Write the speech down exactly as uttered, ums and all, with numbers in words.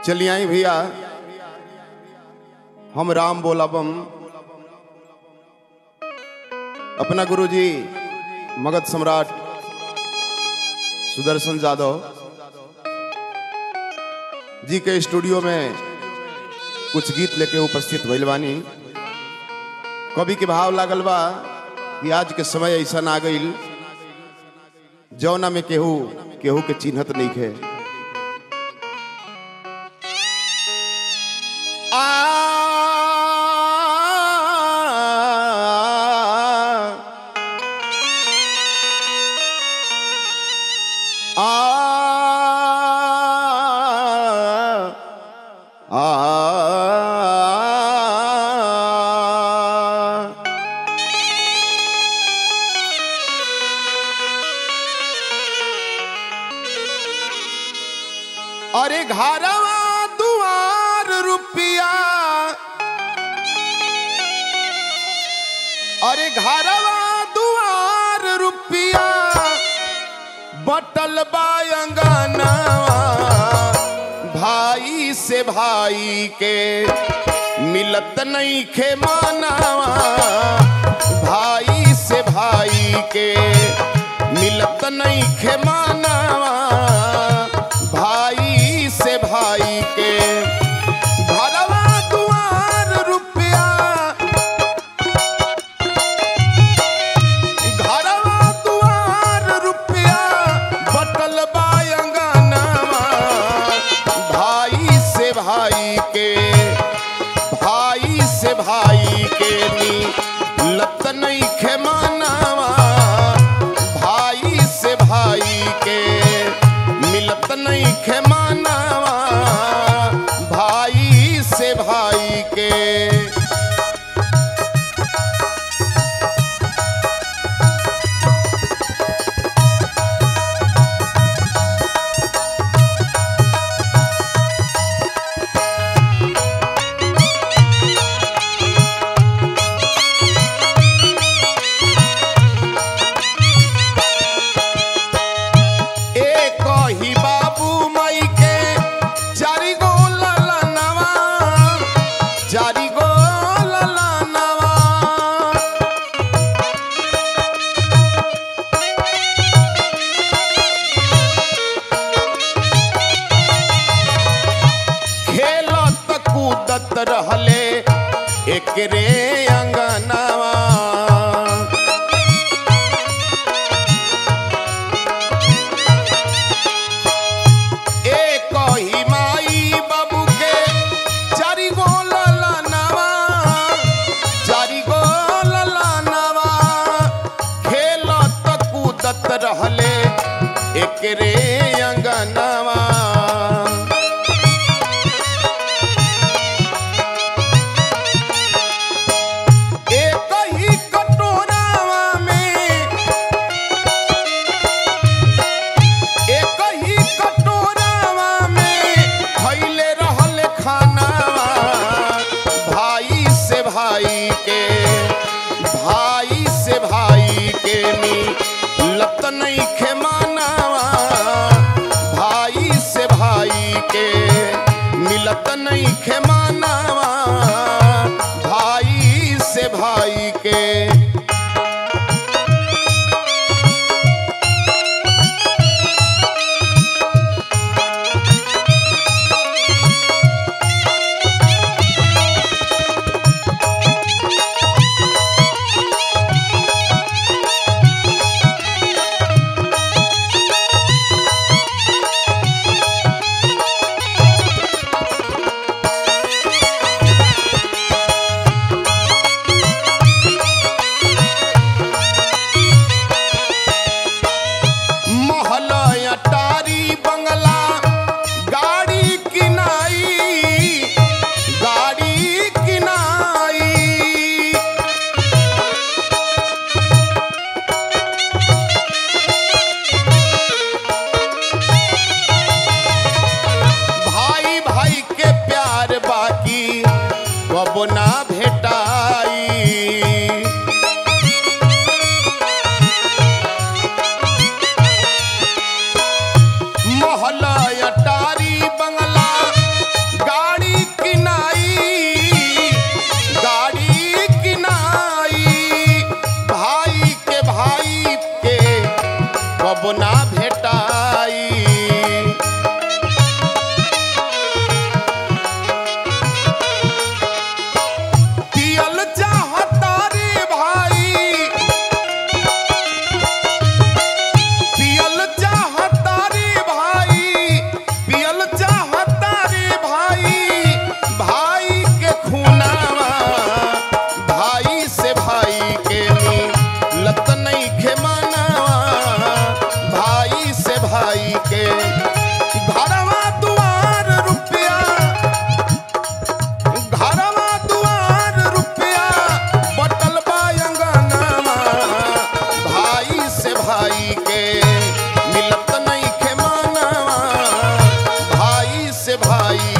चलिए आई भैया, हम राम बोलाबम अपना गुरुजी मगध सम्राट सुदर्शन यादव जी के स्टूडियो में कुछ गीत लेके उपस्थित भइल बानी। कवि के भाव लागल बा कि आज के समय ऐसा ना गईल जौना में केहू केहू के चिन्हत नहीं खे। अरे घरवा दुआर रुपया, अरे घरवा दुआर रुपया बटल बायंगनवा, भाई से भाई के मिलत नहीं खे मानवा, भाई से भाई के मिलत नहीं खे मानवा, भाई से भाई के घरवा दुआर रुपया, घरवा दुआर रुपया बटल बायंगनवा, भाई से भाई के भाई से भाई के मिलत नहीं खे मानवा, भाई से भाई के मिलत नहीं खे मानवा, भाई से भाई के। रहले एक रे अंगनवा, एक ही माई बाबू के चारी गो ललनवा, चारी गो ललनवा खेलत कूदत रहले एक रे अंगनवा। भाई के भाई से भाई के मिलत नहीं खे मानवा, भाई से भाई के मिलत नहीं खे मानवा, भाई से भाई के। ना भेटाई महल अटारी बंगला भाई